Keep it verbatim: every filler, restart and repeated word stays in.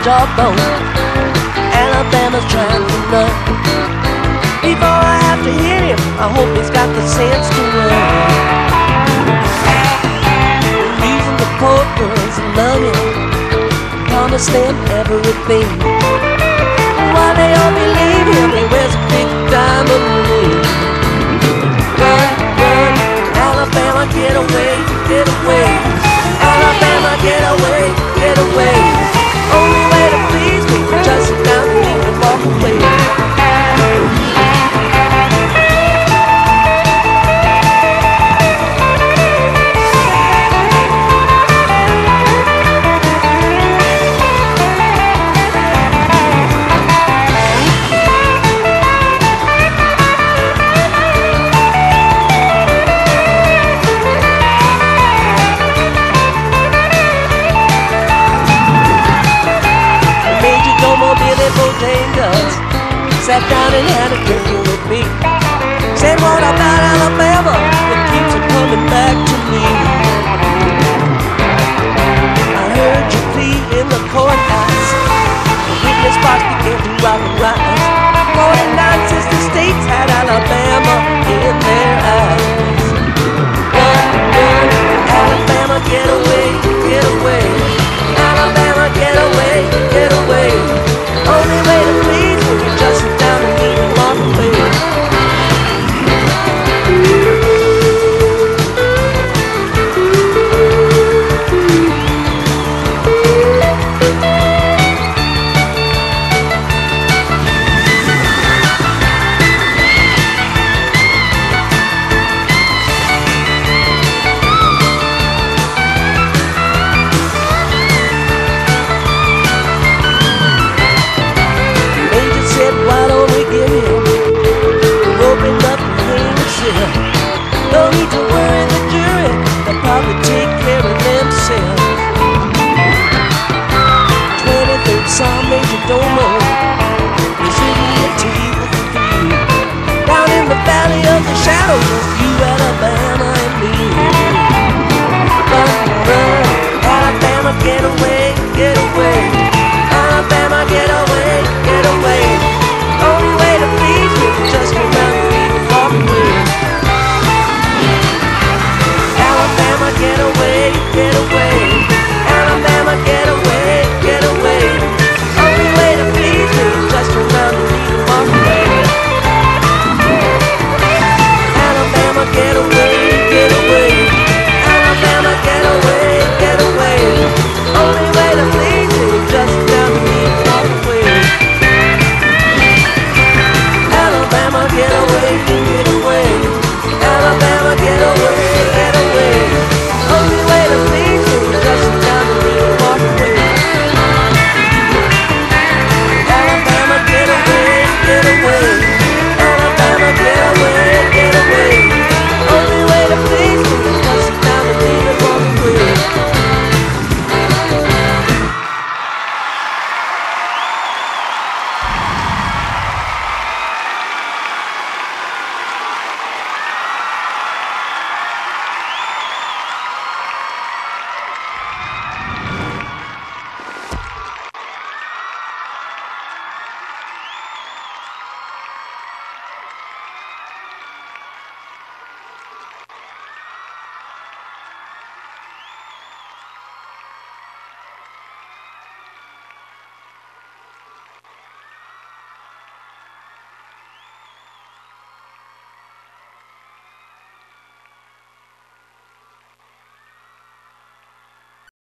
jawbone. Alabama's trying to run. Before I have to hit him, I hope he's got the sense to run. The reason the poor girls love him, promise them everything. While they all believe him, he wears a big diamond ring. Run, run, Alabama, get away, get away. Alabama, get away, get away. Only way to please me, just sit down and leave and walk away. Sat down and had a drink with me. Said, what about Alabama? It keeps on coming back to me. I heard you plead in the courthouse. The witness box began to rock and rise. Forty-nine sister states had Alabama in their eyes. Run, run, Alabama, get away, get away. Alabama, get away, get away. Only way to please me, just sit down and leave and walk away. No need to worry the jury, they'll probably take care of themselves. twenty-third Psalm, Major Domo, is sitting at table for three. Down in the valley of the shadow, just you, Alabama, and me. Run, run, Alabama, get away.